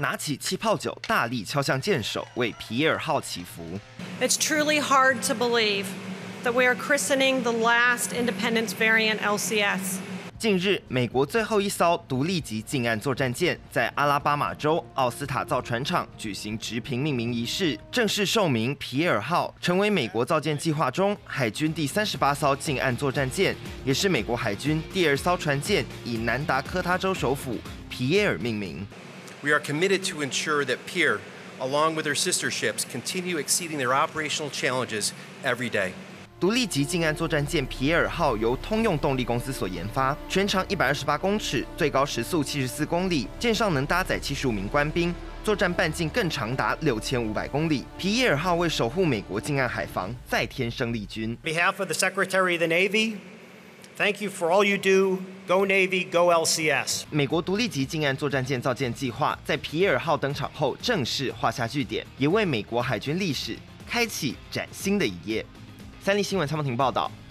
拿起气泡酒，大力敲向舰首，为皮耶尔号祈福。 It's truly hard to believe that we are christening the last Independence variant LCS. 近日，美国最后一艘独立级近岸作战舰在阿拉巴马州奥斯塔造船厂举行直平命名仪式，正式授名皮耶尔号，成为美国造舰计划中海军第38艘近岸作战舰，也是美国海军第2艘船舰以南达科他州首府皮耶尔命名。 We are committed to ensure that Pierre, along with their sister ships, continue exceeding their operational challenges every day. 独立级近岸作战舰皮耶尔号由通用动力公司所研发，全长128公尺，最高时速74公里，舰上能搭载75名官兵，作战半径更长达6500公里。皮耶尔号为守护美国近岸海防，再添生力军。 On behalf of the Secretary of the Navy, thank you for all you do. Go Navy, go LCS. 美国独立级近岸作战舰造舰计划在皮耶尔号登场后正式画下句点，也为美国海军历史开启崭新的一页。三立新闻蔡梦婷报道。